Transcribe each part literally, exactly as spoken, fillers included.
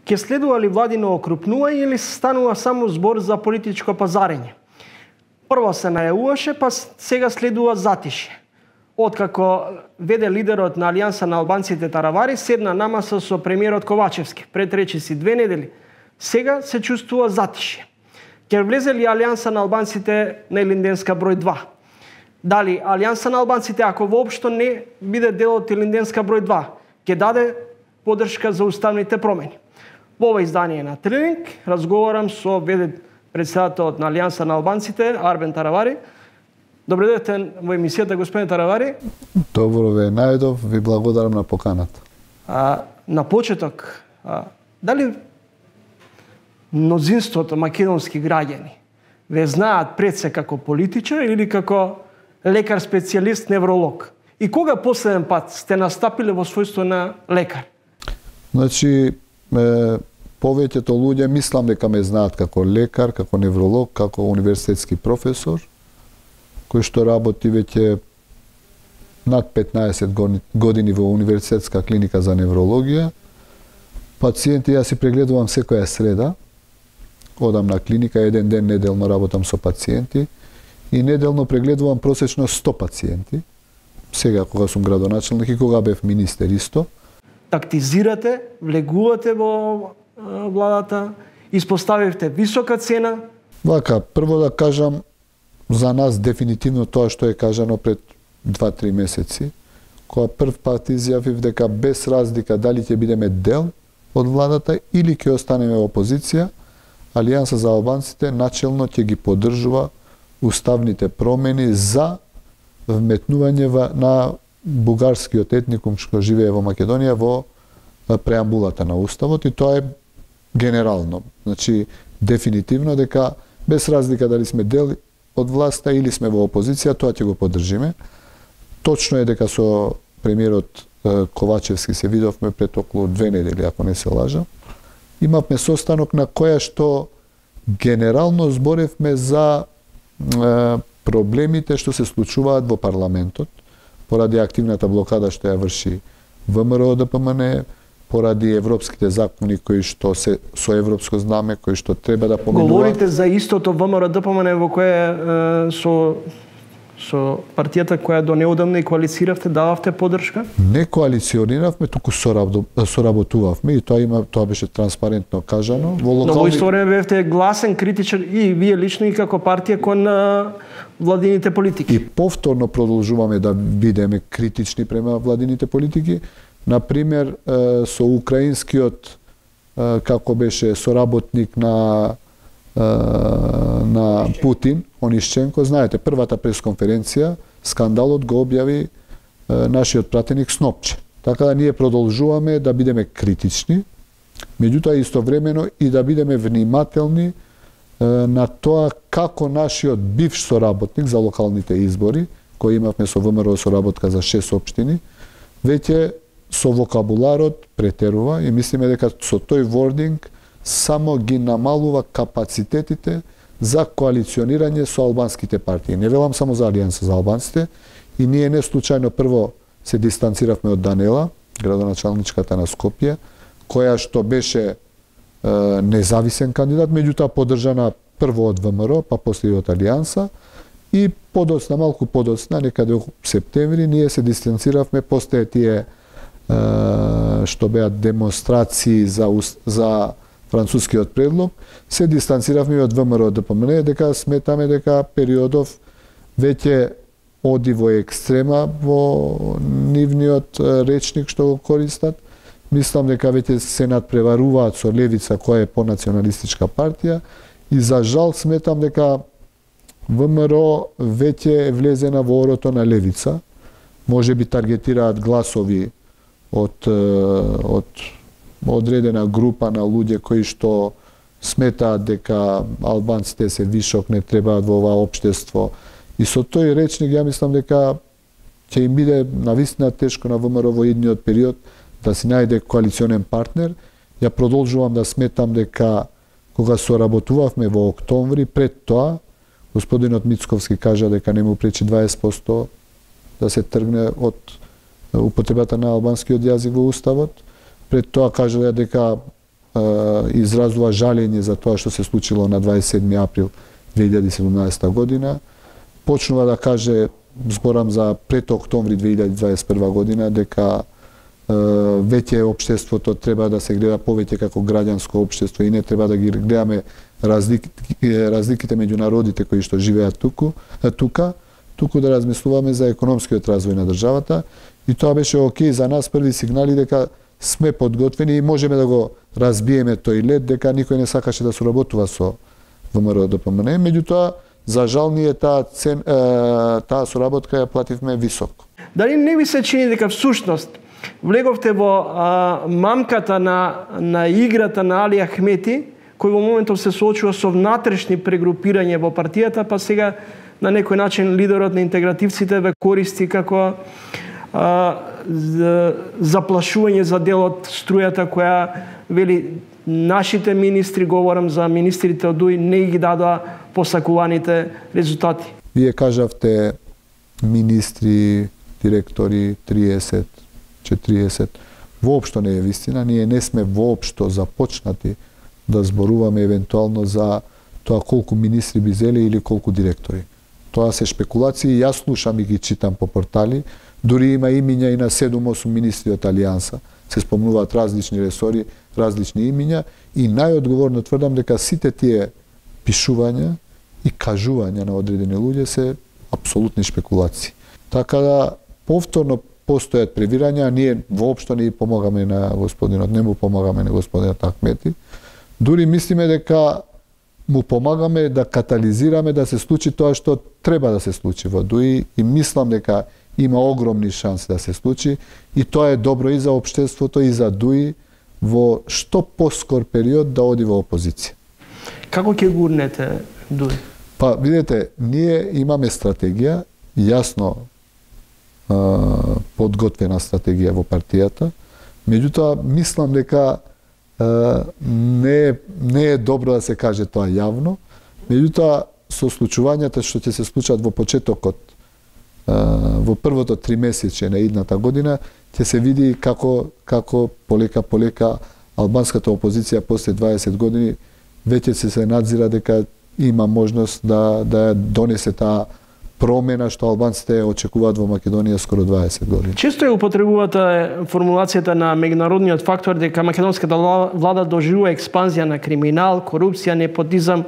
Ке следува ли владино окрупнување или станува само збор за политичко пазарење? Прво се најавуваше, па сега следува затишје. Откако веде лидерот на Алијанса на албанците Таравари, седна на маса со премиерот Ковачевски пред речиси две недели. Сега се чувствува затишје. Ке влезе ли Алијанса на албанците на Илинденска број два? Дали Алијанса на албанците, ако воопшто не биде дел од Илинденска број два, ќе даде поддршка за уставните промени? Во ова издание на Тренинг разговарам со веде председателот на Алијанса на албанците Арбен Таравари. Добре дојдете во емисијата, господин Таравари. Добро ве најдов, ви благодарам на поканата. А, на почеток, а, дали мнозинството македонски граѓани ве знаат пред се како политичар или како лекар специјалист невролог? И кога последен пат сте настапиле во својство на лекар? Значи, е, повеќето луѓе мислам дека ме знаат како лекар, како невролог, како универзитетски професор, кој што работи веќе над петнаесет години во универзитетска клиника за неврологија. Пациенти јас си прегледувам секоја среда. Одам на клиника, еден ден неделно работам со пациенти и неделно прегледувам просечно сто пациенти. Сега кога сум градоначелник и кога бев министер исто. Тактизирате, влегувате во владата, испоставивте висока цена. Вака, прво да кажам, за нас дефинитивно тоа што е кажано пред два-три месеци, кога прв пат изјавив дека без разлика дали ќе бидеме дел од владата или ќе останеме во опозиција, Алијанса за албанците начелно ќе ги поддржува уставните промени за вметнување на бугарскиот етникум што живее во Македонија во преамбулата на уставот, и тоа е генерално. Значи, дефинитивно дека без разлика дали сме дел од власта или сме во опозиција, тоа ќе го поддржиме. Точно е дека со премиерот Ковачевски се видовме пред околу две недели, ако не се лажам. Имавме состанок на која што генерално зборевме за е, проблемите што се случуваат во парламентот, поради активната блокада што ја врши ВМРО Д П М Н, поради европските закони кои што се со европско знаме, кои што треба да поменуваат. Говорите за истото ВМРО Д П М Н во кое е, со со партијата која до неодамна и коалициравте, дававте поддршка? Не коалициониравме, туку соработувавме и тоа има тоа беше транспарентно кажано. Во локални... Но во исто време бевте гласен критичар и вие лично и како партија кон владините политики. И повторно продолжуваме да бидеме критични према владините политики. Например, со украинскиот како беше соработник на на Путин, Онишченко, знаете, првата пресконференција, скандалот го објави нашиот пратеник Снопче. Така да ние продолжуваме да бидеме критични, меѓутоа истовремено и да бидеме внимателни на тоа како нашиот бивш соработник за локалните избори, кои имавме со ВМРО соработка за шест општини, веќе со вокабуларот претерува и мислиме дека со тој вординг само ги намалува капацитетите за коалиционирање со албанските партии. Не велам само за Алијанса за албанците, и ние не случајно прво се дистанциравме од Данела, градоначалничката на Скопје, која што беше е, независен кандидат, меѓутоа поддржана прво од ВМРО, па после и од Алијанса, и подоцна, малку подоцна, некаде во септември, ние се дистанциравме после тие е, што беа демонстрации за, за францускиот предлог, се дистанциравме од ВМРО Д П М Н, дека сметаме дека периодов веќе оди во екстрема во нивниот речник што го користат. Мислам дека веќе се надпреваруваат со левица која е понационалистичка партија и за жал сметам дека ВМРО веќе е влезена во орото на левица. Може би таргетираат гласови од од одредена група на луѓе кои што сметаат дека албанците се вишок, не требаат во ова општество. И со тој речник ја мислам дека ќе им биде навистина тешко на ВМРО во идниот период да си најде коалиционен партнер. Ја продолжувам да сметам дека кога соработувавме во октомври, пред тоа господинот Мицковски кажа дека не му пречи дваесет проценти да се тргне од употребата на албанскиот јазик во уставот. Пред тоа кажа дека изразува жалење за тоа што се случило на дваесет седми април две илјади и седумнаесета година. Почнува да каже, зборам за пред октомври две илјади дваесет и прва година, дека веќе општеството треба да се гледа повеќе како граѓанско општество и не треба да ги гледаме разлики, разликите меѓу народите кои што живеат туку, тука, туку да размислуваме за економскиот развој на државата. И тоа беше окей за нас, први сигнали дека сме подготвени и можеме да го разбиеме тој лед, дека никој не сакаше да соработува со ВМРО-ДПМНЕ. Меѓутоа, за жал ние таа цен, таа соработка ја плативме високо. Дали не ви се чини дека всушност влеговте во а, мамката на, на играта на Али Ахмети, кој во моментов се соочува со внатрешни прегрупирање во партијата, па сега на некој начин лидерот на интегративците ве користи како а, за, заплашување за дел од струјата која вели нашите министри, говорам за министрите од ДУИ, не ги дадоа посакуваните резултати. Вие кажавте министри, директори триесет, четириесет. Воопшто не е вистина, ние не сме воопшто започнати да зборуваме евентуално за тоа колку министри би зеле или колку директори. Тоа се шпекулации, јас слушам и ги читам по портали, дури има имиња и на седум-осум министри од Алијанса. Се спомнуваат различни ресори, различни имиња и најодговорно тврдам дека сите тие пишувања и кажувања на одредени луѓе се апсолутни шпекулации. Така да повторно постојат превирања, а ние воопшто не помагаме на господинот, не му помагаме на господинот Ахмети. Дури мислиме дека му помагаме да катализираме да се случи тоа што треба да се случи во ДУИ и мислам дека има огромни шанси да се случи и тоа е добро и за општеството и за ДУИ во што поскор период да оди во опозиција. Како ќе гурнете ДУИ? Па, видете, ние имаме стратегија, јасно а, подготвена стратегија во партијата, меѓутоа мислам дека а, не, е, не е добро да се каже тоа јавно, меѓутоа со случувањата што ќе се случат во почетокот, а, во првото тримесечје на идната година, ќе се види како, како полека полека албанската опозиција после дваесет години веќе се се надзира дека има можност да да донесе таа промена што албанците очекуваат во Македонија скоро дваесет години. Често е употребувата формулацијата на меѓународниот фактор дека македонската влада доживува експанзија на криминал, корупција, непотизам,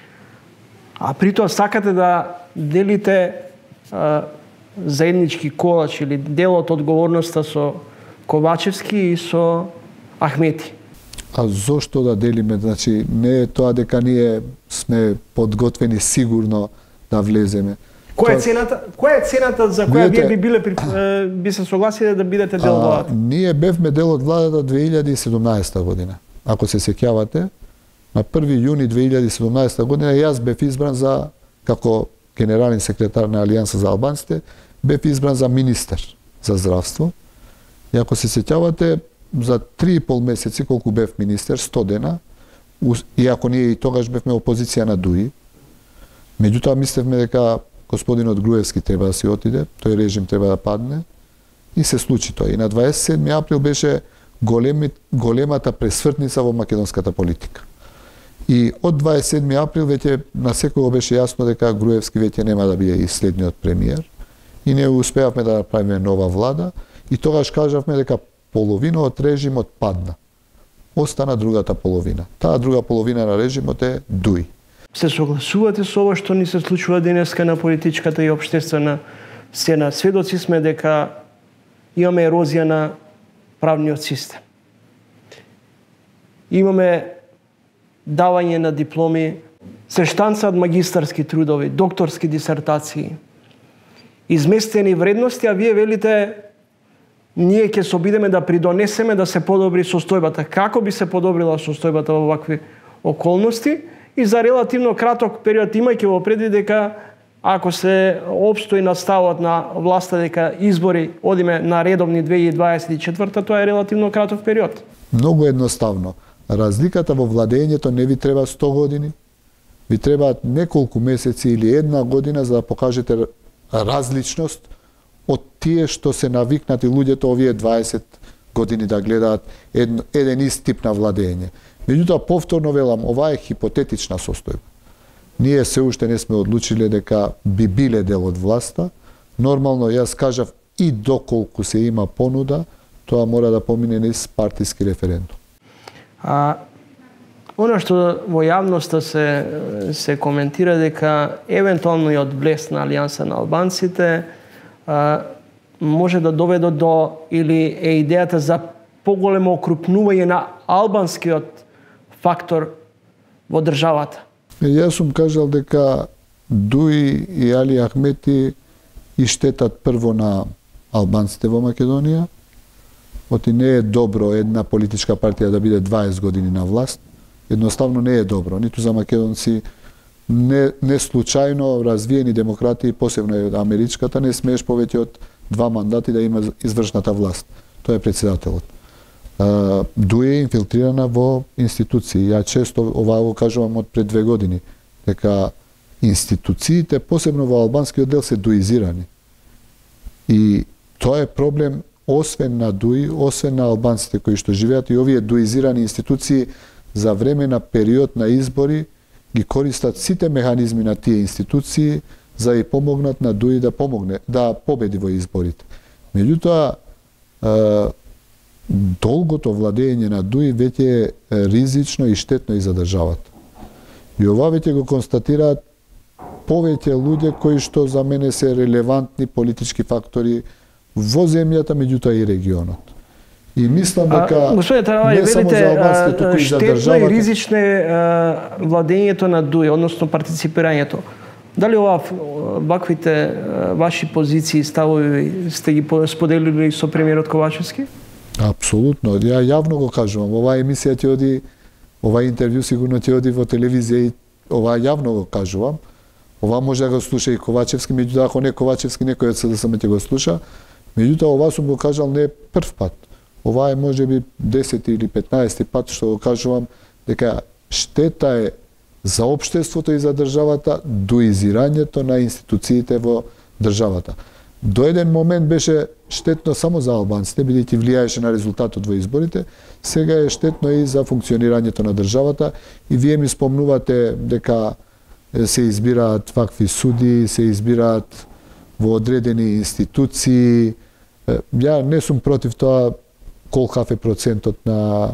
а притоа сакате да делите а, заеднички колач или дел од одговорноста со Ковачевски и со Ахмети. А зошто да делиме? Значи, не е тоа дека ние сме подготвени сигурно да влеземе. Која е цената? Која е цената за која вие би биле би се согласиле да бидете дел од владата? Ние бевме дел од владата две илјади и седумнаесета година. Ако се сеќавате, на први јуни две илјади и седумнаесета година јас бев избран за како генерален секретар на Алијанса за албанците, бев избран за министер за здравство. И ако се сеќавате, за три и пол месеци колку бев министер, сто дена, иако ние и тогаш бевме опозиција на ДУИ, меѓутоа мислевме дека господинот Груевски треба да си отиде, тој режим треба да падне и се случи тоа. И на дваесет и седми април беше големи, големата пресвртница во македонската политика. И од дваесет и седми април веќе на секој беше јасно дека Груевски веќе нема да биде и следниот премиер и не успеавме да направиме нова влада и тогаш кажавме дека половина од режимот падна. Остана другата половина. Таа друга половина на режимот е ДУИ. Се согласувате со ова што ни се случува денеска на политичката и општествена сцена? Сведоци сме дека имаме ерозија на правниот систем. Имаме давање на дипломи, се штанцаат магистарски трудови, докторски дисертации, изместени вредности, а вие велите ние ќе се обидеме да придонесеме да се подобри состојбата. Како би се подобрила состојбата во вакви околности? И за релативно краток период, имајќи во предвид дека ако се опстои наставот на власта дека избори одиме на редовни две илјади дваесет и четврта, тоа е релативно краток период. Многу едноставно. Разликата во владењето не ви треба сто години, ви требаат неколку месеци или една година за да покажете различност од тие што се навикнати луѓето овие дваесет години да гледаат еден, еден ист тип на владење. Меѓутоа, повторно велам, ова е хипотетична состојба. Ние се уште не сме одлучиле дека би биле дел од власта. Нормално, јас кажав, и доколку се има понуда, тоа мора да помине низ партиски референдум. А, Оно што во јавноста се, се коментира дека евентуалниот блест на Алијанса на албанците а, може да доведе до, или е идејата за поголемо окрупнување на албанскиот фактор во државата. Јас сум кажал дека Дуи и Али Ахмети и штетат прво на албанците во Македонија. Оти не е добро една политичка партија да биде дваесет години на власт. Едноставно не е добро, ниту за македонци, не, не случајно развиени демократии, посебно и од америчката, не смееш повеќе од два мандати да има извршната власт. Тоа е председателот. Дуи е инфилтрирана во институции. Ја често ова го кажувам од пред две години, дека институциите, посебно во албанскиот дел, се дуизирани. И тоа е проблем освен на Дуи, освен на албанците кои што живеат, и овие дуизирани институции за време на период на избори ги користат сите механизми на тие институции за да ја помогнат на Дуи да помогне, да победи во изборите. Меѓутоа, долгото владење на Дуи веќе е ризично и штетно и за државата. И ова веќе го констатираат повеќе луѓе кои што за мене се релевантни политички фактори во земјата, меѓутоа и регионот. И мислам дека господине Тараваје, не само за албанците, туку и за државата. Штетно и ризично е владењето на Дуи, односно партиципирањето. Дали ова ваквите ваши позиции и ставови сте ги споделили со премиерот Ковачевски? Апсолутно. Ја јавно го кажувам. Оваа емисија ќе оди, ова интервју сигурно ќе оди во телевизија и ова јавно го кажувам. Ова може да го слуша и Ковачевски, меѓутоа ако не Ковачевски, некој од СДСМ ќе го слуша. Меѓутоа ова сум го кажал не прв пат. Ова е можеби десети или петнаесети пат што го кажувам дека штета е за општеството и за државата дуизирањето на институциите во државата. До еден момент беше штетно само за албанците, бидејќи влијаеше на резултатот во изборите, сега е штетно и за функционирањето на државата и вие ми спомнувате дека се избираат вакви суди, се избираат во одредени институции. Ја не сум против тоа колкав е процентот на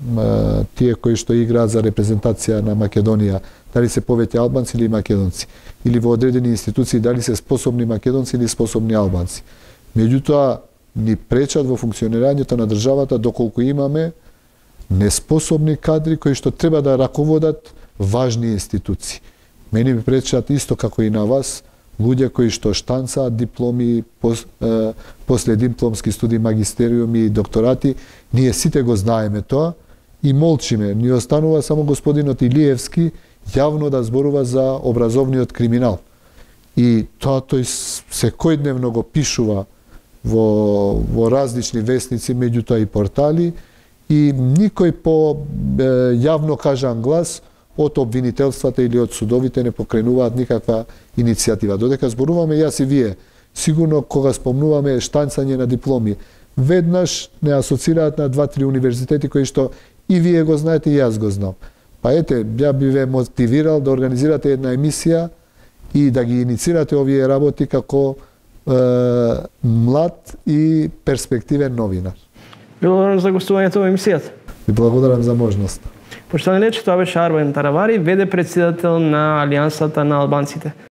тие кои што играат за репрезентација на Македонија, дали се повеќе албанци или македонци, или во одредени институции дали се способни македонци или способни албанци. Меѓутоа, ни пречат во функционирањето на државата доколку имаме неспособни кадри кои што треба да раководат важни институции. Мене ми пречат исто како и на вас, луѓе кои што штанцаат дипломи, пос, е, после дипломски студии, магистериуми и докторати, ние сите го знаеме тоа и молчиме. Ни останува само господинот Илиевски јавно да зборува за образовниот криминал. И тоа тој секојдневно го пишува во, во различни вестници, меѓутоа и портали, и никој по е, јавно кажан глас од обвинителствата или од судовите не покренуваат никаква иницијатива. Додека зборуваме јас и вие, сигурно кога спомнуваме штанцање на дипломи, веднаш не асоцираат на два-три универзитети кои што и вие го знаете и јас го знам. Па ете, ја би ве мотивирал да организирате една емисија и да ги иницирате овие работи како е, млад и перспективен новинар. Благодарам за гостувањето во емисијата. И благодарам за можност. Поштовани лечи, тоа беше Арвен Таравари, ве де председател на Алијансата на албанците.